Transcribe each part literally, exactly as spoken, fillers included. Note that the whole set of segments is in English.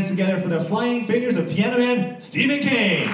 hands together for the flying fingers of piano man Stephen Kane.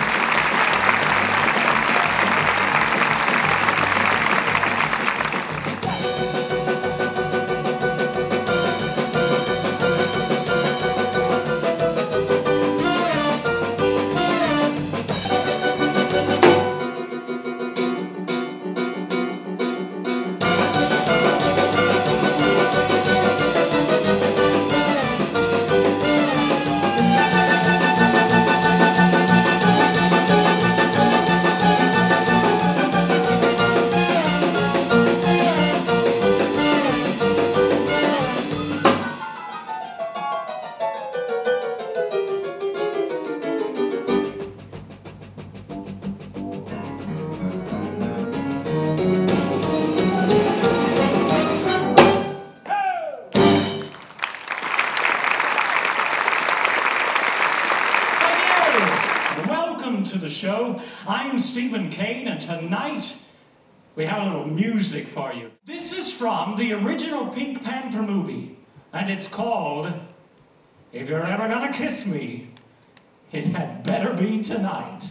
To the show. I'm Stephen Kane, and tonight we have a little music for you. This is from the original Pink Panther movie, and it's called If You're Ever Gonna Kiss Me, It Had Better Be Tonight.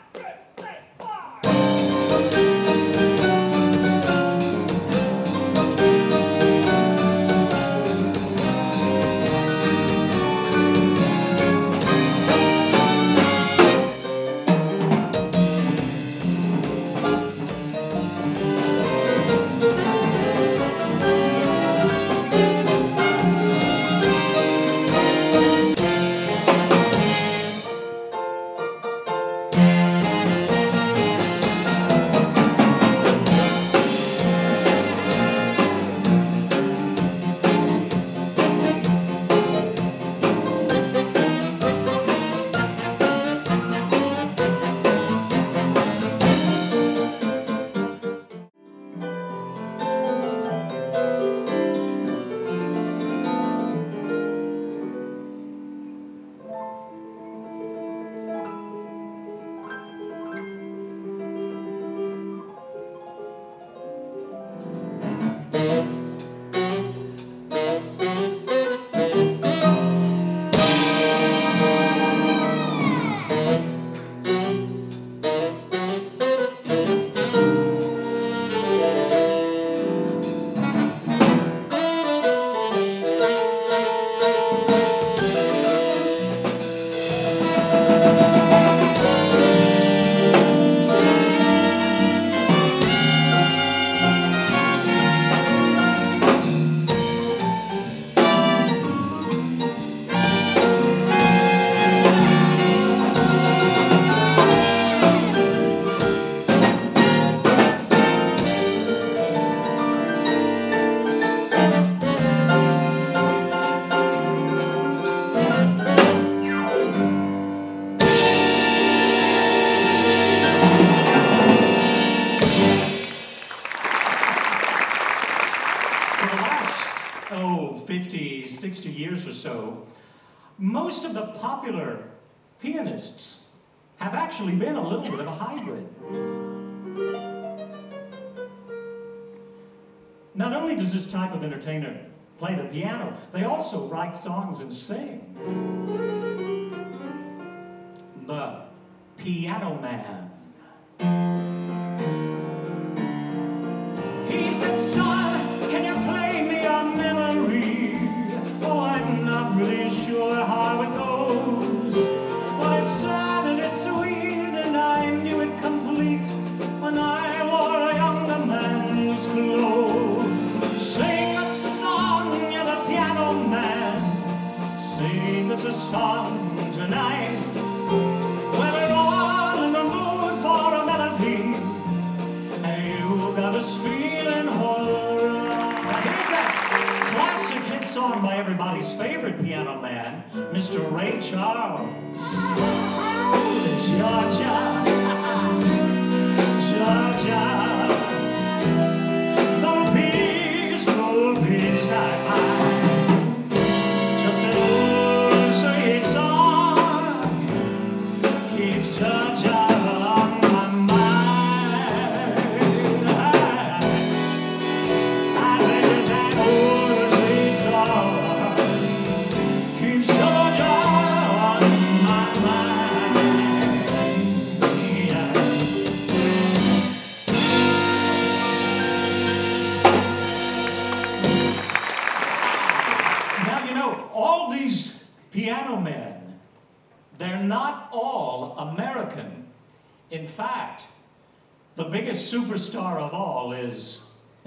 fifty, sixty years or so, most of the popular pianists have actually been a little bit of a hybrid. Not only does this type of entertainer play the piano, they also write songs and sing. The Piano Man. He said, son, can you play me a memory? Oh, I'm not really sure how it goes. But it's sad and it's sweet, and I knew it complete when I wore a younger man's clothes. Sing us a song, you're the piano man. Sing us a song tonight. When we're all in the mood for a melody, and you got us feeling alright. Now here's that classic hit song by everybody's favorite piano man, Mister Ray Charles. Georgia, Georgia, no peace, no peace I find. Just an old sweet song keeps Georgia on my mind. I think that old sweet song keeps Georgia. In fact, the biggest superstar of all is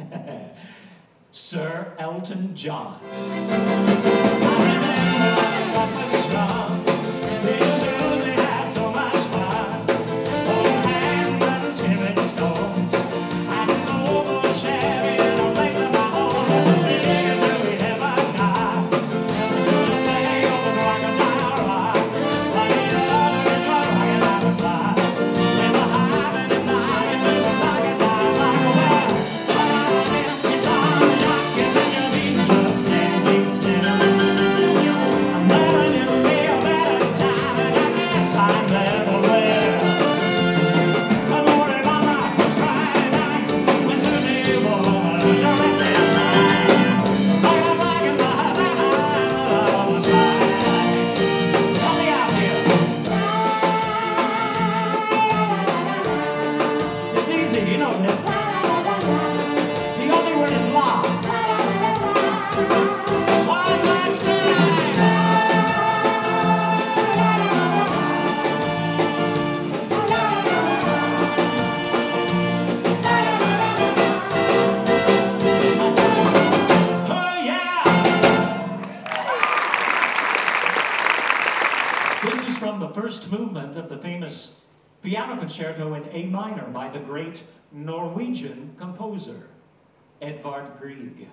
Sir Elton John. I remember what was wrong. Music has so much fun. Holding hands and skipping stones. I can overshare in a place of my own. But the biggest that we ever got is gonna play over the crocodile rock. While the other is rocking out the clock. With the high and the night and the crocodile rock. Well, what I am is on the jock, and then your beat just can't keep still. I never knew me a better time, and I guess I never will. I worry about my Friday nights with Susie Woman, the rest of the night. Like I'm rocking the high on the side. Help me out here. It's easy, you know this. The only word is la. One last time. Oh yeah! This is from the first movement of the famous piano concerto in A minor by the great Norwegian composer, Edvard Grieg.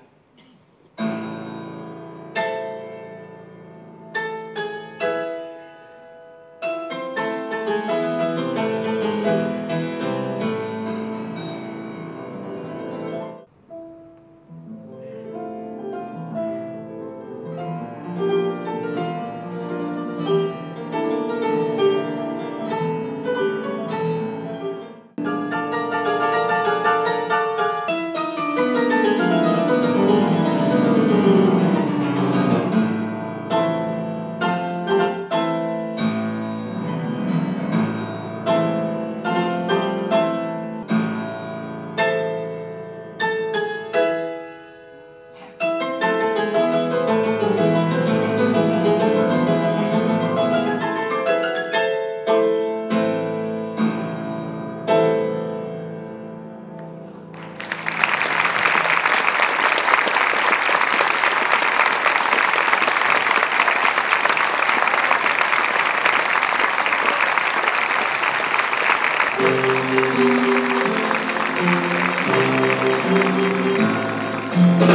Thank you.